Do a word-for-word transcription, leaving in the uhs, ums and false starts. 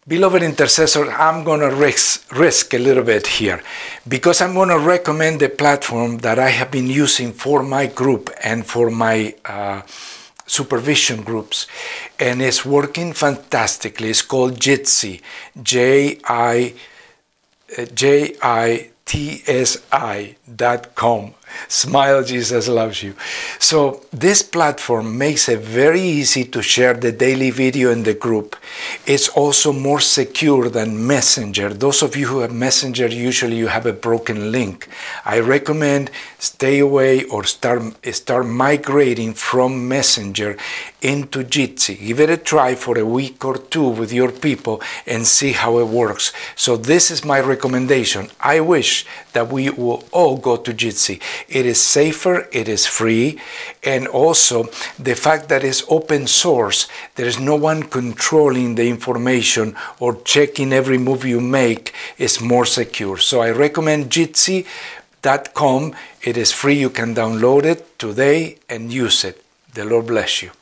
Beloved intercessor, I'm going to risk, risk a little bit here because I'm going to recommend the platform that I have been using for my group and for my uh, supervision groups, and it's working fantastically. It's called Jitsi, J I J I T S I dot com. Smile, Jesus loves you. So this platform makes it very easy to share the daily video in the group. It's also more secure than Messenger. Those of you who have Messenger, usually you have a broken link. I recommend stay away or start, start migrating from Messenger into Jitsi. Give it a try for a week or two with your people and see how it works. So this is my recommendation. I wish that we will all go to Jitsi. It is safer, it is free, and also the fact that it's open source, there is no one controlling the information or checking every move you make, is more secure. So I recommend Jitsi dot com. It is free, you can download it today and use it. The Lord bless you.